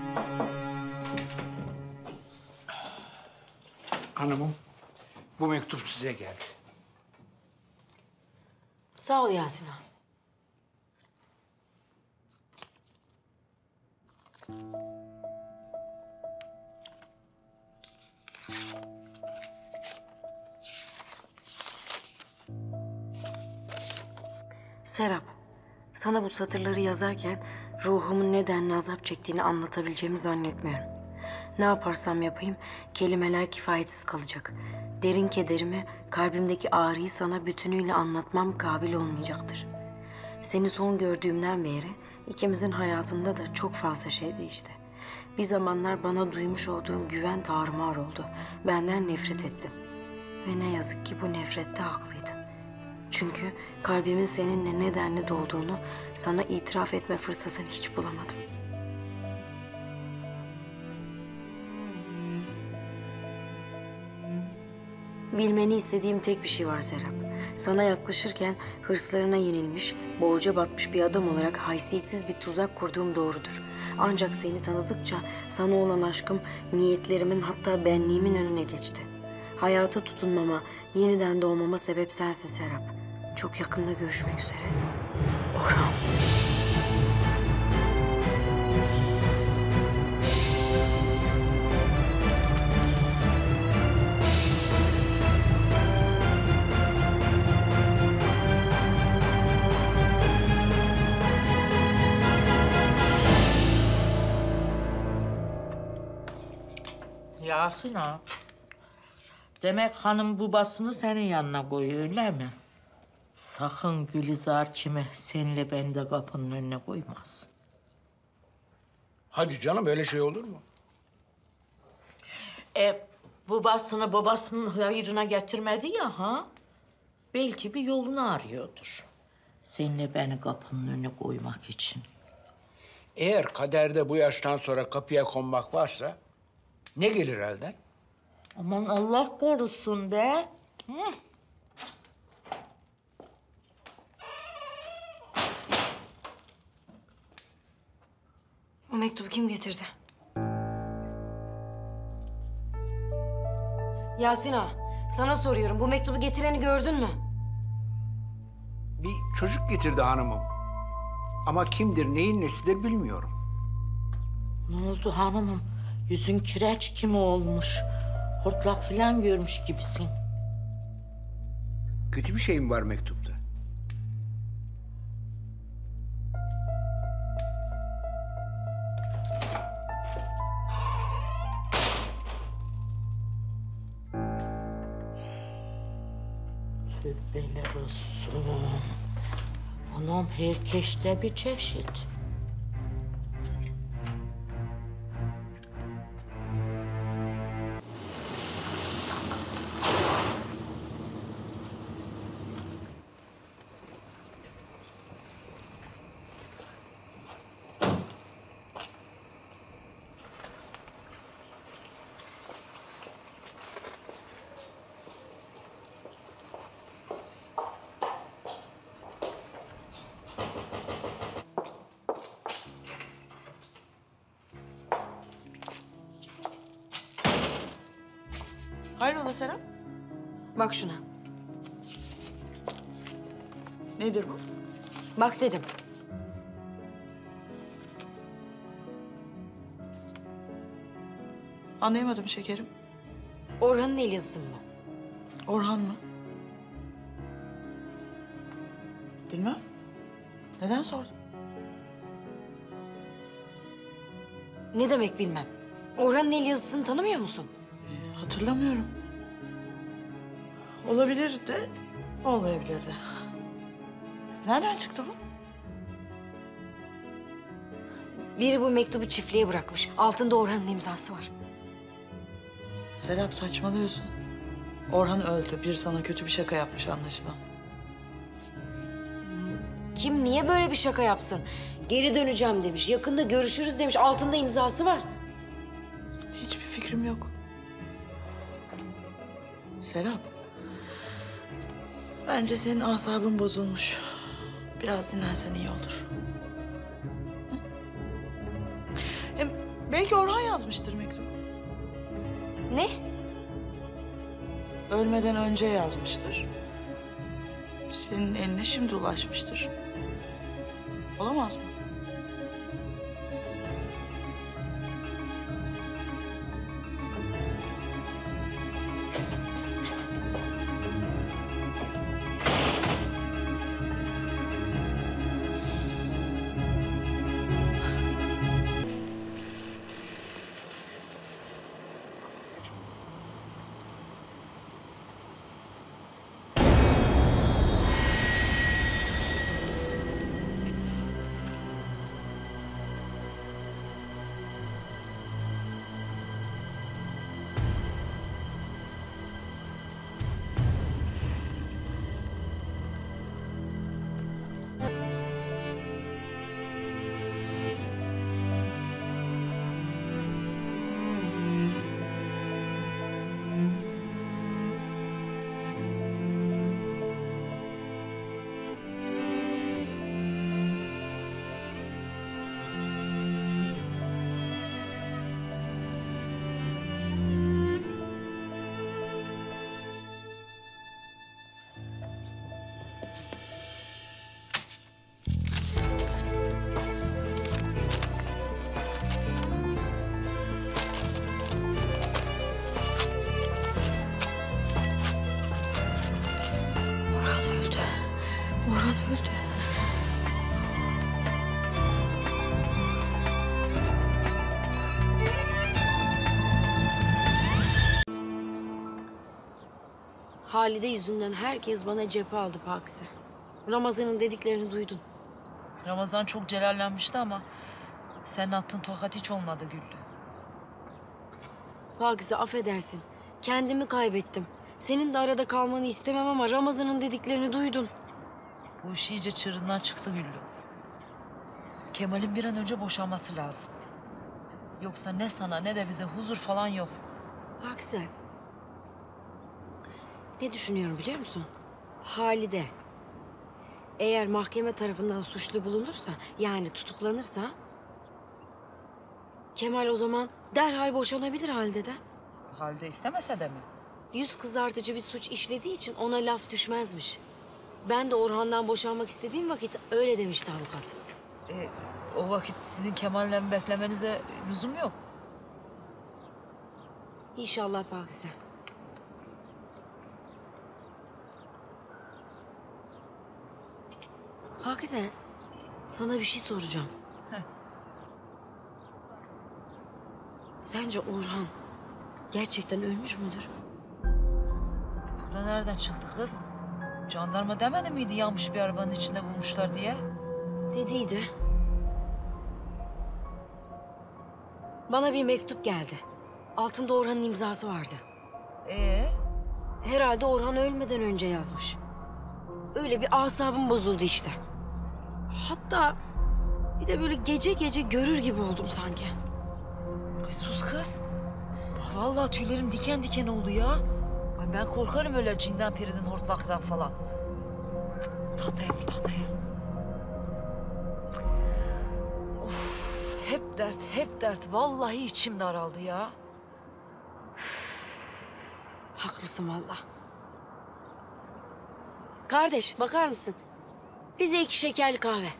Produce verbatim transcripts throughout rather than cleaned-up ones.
Hanımım, bu mektup size geldi. Sağ ol Yasin ağa. Serap, sana bu satırları yazarken ruhumun nedenle azap çektiğini anlatabileceğimi zannetmiyorum. Ne yaparsam yapayım kelimeler kifayetsiz kalacak. Derin kederimi, kalbimdeki ağrıyı sana bütünüyle anlatmam kabil olmayacaktır. Seni son gördüğümden beri ikimizin hayatında da çok fazla şey değişti. Bir zamanlar bana duymuş olduğun güven tarumar oldu. Benden nefret ettin. Ve ne yazık ki bu nefrette haklıydın. Çünkü kalbimin seninle nedenli dolduğunu sana itiraf etme fırsatını hiç bulamadım. Bilmeni istediğim tek bir şey var Serap. Sana yaklaşırken hırslarına yenilmiş, borca batmış bir adam olarak haysiyetsiz bir tuzak kurduğum doğrudur. Ancak seni tanıdıkça sana olan aşkım niyetlerimin hatta benliğimin önüne geçti. Hayata tutunmama, yeniden doğmama sebep sensin Serap. Çok yakında görüşmek üzere. Orhan. Yasin ağa. Demek hanım babasını senin yanına koyuyor öyle mi? Sakın Gülizar kimi seninle beni de kapının önüne koymaz. Hadi canım, öyle şey olur mu? E babasını babasının hayırına getirmedi ya ha? Belki bir yolunu arıyordur. Seninle beni kapının önüne koymak için. Eğer kaderde bu yaştan sonra kapıya konmak varsa ne gelir elden? Aman Allah korusun be. Hı. O mektubu kim getirdi? Yasin ağa, sana soruyorum. Bu mektubu getireni gördün mü? Bir çocuk getirdi hanımım. Ama kimdir, neyin nesidir bilmiyorum. Ne oldu hanımım? Yüzün kireç kimi olmuş? Hortlak falan görmüş gibisin. Kötü bir şey mi var mektupta? Tövbeler olsun. Anam herkeşte bir çeşit. Hayrola Serap? Bak şuna. Nedir bu? Bak dedim. Anlayamadım şekerim. Orhan'ın el yazısı mı bu? Orhan mı? Bilmem. Neden sordun? Ne demek bilmem. Orhan'ın el yazısını tanımıyor musun? Hatırlamıyorum. Olabilir de, olmayabilir de. Nereden çıktı bu? Biri bu mektubu çiftliğe bırakmış. Altında Orhan'ın imzası var. Serap saçmalıyorsun. Orhan öldü. Bir sana kötü bir şaka yapmış anlaşılan. Kim niye böyle bir şaka yapsın? Geri döneceğim demiş. Yakında görüşürüz demiş. Altında imzası var. Hiçbir fikrim yok. Serap. Bence senin asabın bozulmuş. Biraz dinlensen iyi olur. Hı? Hem Belki Orhan yazmıştır mektubu. Ne? Ölmeden önce yazmıştır. Senin eline şimdi ulaşmıştır. Olamaz mı? Orhan öldü. Halide yüzünden herkes bana cephe aldı Pakize. Ramazan'ın dediklerini duydun. Ramazan çok celallenmişti ama senin attığın tokat hiç olmadı Güllü. Pakize affedersin. Kendimi kaybettim. Senin de arada kalmanı istemem ama Ramazan'ın dediklerini duydun. Bu iş iyice çığırından çıktı Güllü. Kemal'in bir an önce boşanması lazım. Yoksa ne sana ne de bize huzur falan yok. Pakize. Ne düşünüyorum biliyor musun? Halide. Eğer mahkeme tarafından suçlu bulunursa, yani tutuklanırsa... Kemal o zaman derhal boşanabilir Halide'den. Halde istemese de mi? Yüz kızartıcı bir suç işlediği için ona laf düşmezmiş. Ben de Orhan'dan boşanmak istediğim vakit öyle demişti avukat. E, o vakit sizin Kemal'le beklemenize lüzum yok. İnşallah Pakize. Pakize, sana bir şey soracağım. Heh. Sence Orhan gerçekten ölmüş müdür? Bu da nereden çıktı kız? Jandarma demedi miydi yanmış bir arabanın içinde bulmuşlar diye? Dediydi. Bana bir mektup geldi. Altında Orhan'ın imzası vardı. Ee, Herhalde Orhan ölmeden önce yazmış. Öyle bir asabım bozuldu işte. Hatta bir de böyle gece gece görür gibi oldum sanki. Ay sus kız. Bak vallahi tüylerim diken diken oldu ya. Ay ben korkarım öyle cinden periden hortlaktan falan. Tahtaya vur tahtaya. Of hep dert hep dert. Vallahi içim daraldı ya. Haklısın vallahi. Kardeş bakar mısın? Bize iki şekerli kahve.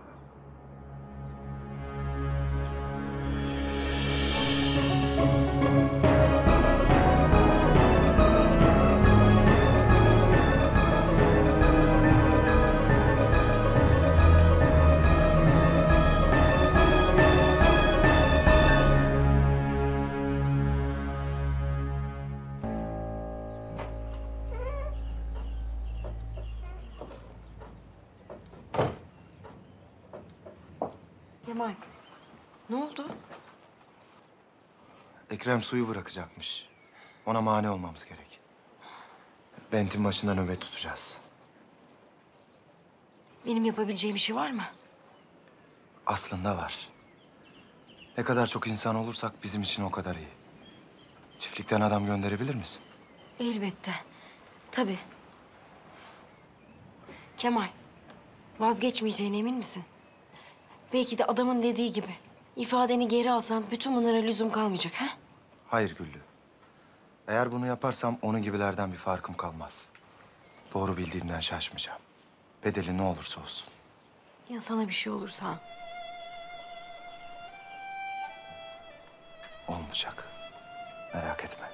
Kemal, ne oldu? Ekrem suyu bırakacakmış. Ona mani olmamız gerek. Bent'in başında nöbet tutacağız. Benim yapabileceğim bir şey var mı? Aslında var. Ne kadar çok insan olursak bizim için o kadar iyi. Çiftlikten adam gönderebilir misin? Elbette. Tabii. Kemal, vazgeçmeyeceğine emin misin? Belki de adamın dediği gibi. İfadeni geri alsan bütün bunlara lüzum kalmayacak ha? Hayır Güllü. Eğer bunu yaparsam onun gibilerden bir farkım kalmaz. Doğru bildiğimden şaşmayacağım. Bedeli ne olursa olsun. Ya sana bir şey olursa? Olmayacak. Merak etme.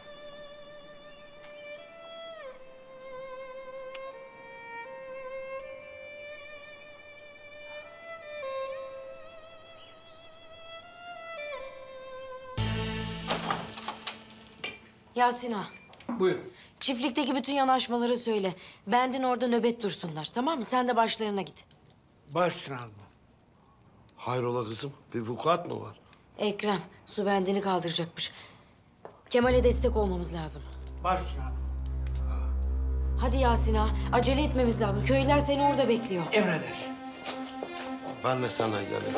Yasin ağa, Buyur. çiftlikteki bütün yanaşmaları söyle. Bendin orada nöbet dursunlar, tamam mı? Sen de başlarına git. Baş üstüne alma. Hayrola kızım? Bir vukuat mı var? Ekrem, su bendini kaldıracakmış. Kemal'e destek olmamız lazım. Baş üstüne alma. Hadi Yasin ağa, acele etmemiz lazım. Köylüler seni orada bekliyor. Emredersiniz. Ben de sana geliyorum.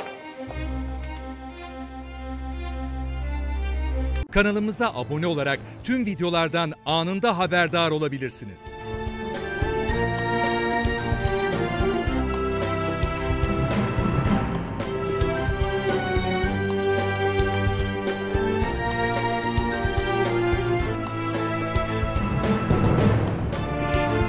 Kanalımıza abone olarak tüm videolardan anında haberdar olabilirsiniz.